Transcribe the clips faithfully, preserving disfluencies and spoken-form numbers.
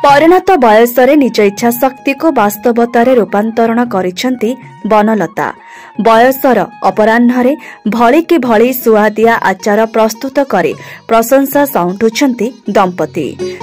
परिणत बयसरे निज इच्छा शक्ति को वास्तवतार रूपांतरण करिसेंती बनलता। बयसर अपराह्न भली कि भली सुआदिया आचार प्रस्तुत करी प्रशंसा साउंटुछंती दंपति।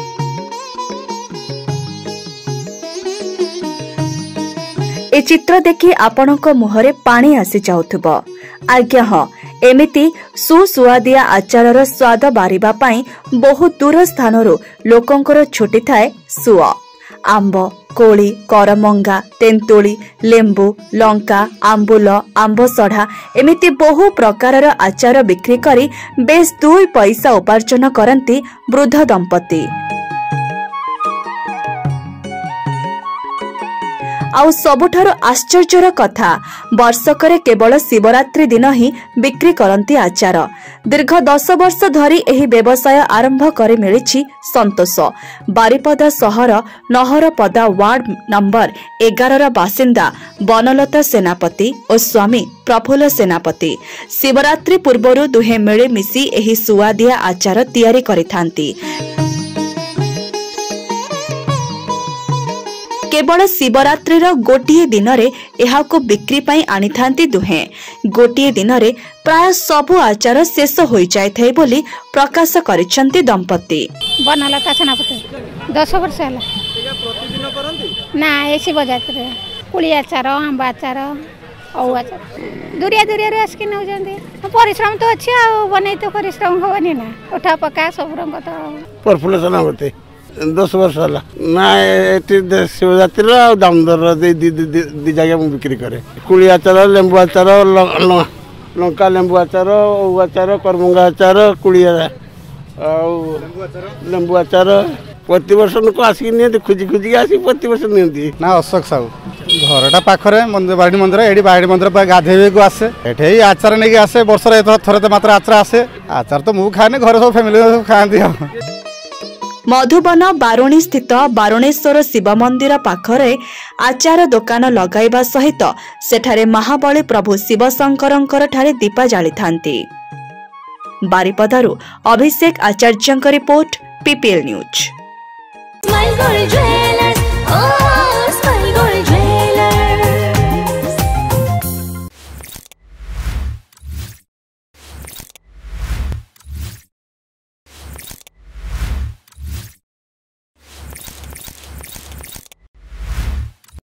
ए चित्र देखि आपणक मुहरे पानी आसी जाउथबो। आज्ञा हाँ, एमिति सुसुआदिया आचारर स्वाद बारिबा पाई बहुत दूर स्थानरू लोकंकर छुटी थाए सुआ। आंब, कोली, करमंगा, तेंतुली, लेंबू, लंका, आंबुल, आंब सढ़ा एमिति बहु प्रकारर आचार बिक्री करी बेस दुई पैसा उपार्जन करती वृद्ध दंपति। आउ सबुठारु आश्चर्यर कथा, वर्षकरे केवल शिवरात्रि दिन ही बिक्री करती आचार। दीर्घ दस वर्ष धरी एही व्यवसाय आरंभ करे मिलिछि संतोष। बारिपदा सहर नहरपदा वार्ड नंबर एगार बासिंदा बनलता सेनापति और स्वामी प्रफुल्ल सेनापति। शिवरात्रि पूर्वरु दुहे मिली मिसी एही सुआदिया आचार तैयारी करिथांती। केवल शिवरात्रि गोटे दिन को बिक्री पाई आनी थांती दुहे। गोटे दिन प्राय सबु आचार शेष हो जाए बोली प्रकाश करिसेंती दंपति। बनलता सेनापति दस वर्ष है ना ए शिवरात्रि कुली आचार, आंब आचार, औ आचार दूरिया दूरिया आसिक नौ परिश्रम तो अच्छे बन तो परिश्रम हेनी ना उठा पका सब रंग तो प्रफुल्ल सेनापति दस वर्ष है ना शिवरात्रि दामोदर दी जगह मुझे बिक्री करे। कुली आचार, लेंबू आचार, लंका लेंबू आचार, औ आचार, करमंगा आचार, कुली लेंबू आचार प्रति वर्ष लोक आसिक नि खोजी खोजी आसिक प्रति वर्ष नि ना। अशोक साहू घरटा पाखरे बाड़ी मंदिर ये बाड़ी मंदिर गाधे को आसे ये आचार नहीं आसे वर्ष थरे मात्र आचार आसे। आचार तो मुझे खाए घर सब फैमिली खाती। मधुबन बारुणी स्थित बारुणेश्वर शिव मंदिर पाखरे आचार दुकान लगाइबा सहित सेठारे महाबली प्रभु शिवशंकरंकर ठारे दीपा जाली थांती। बारिपदारु अभिषेक आचार्यंक रिपोर्ट पीपीएल न्यूज।